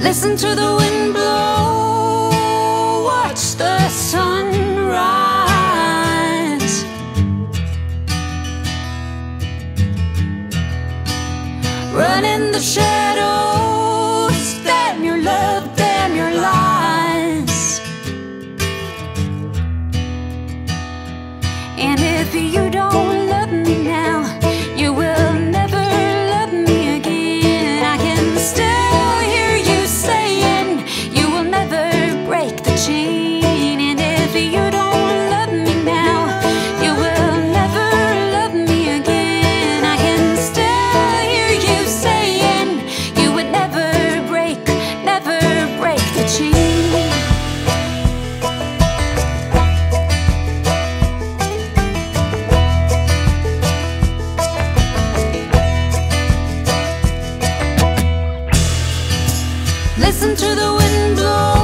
Listen to the wind blow, watch the sun rise. Run in the shadows, damn your love, damn your lies. And if you don't love me now, you will never love me again. I can still hear you saying you will never break the chain. And if you don't love me now, you will never love me again. I can still hear you saying you would never break the chain. Listen to the wind blow,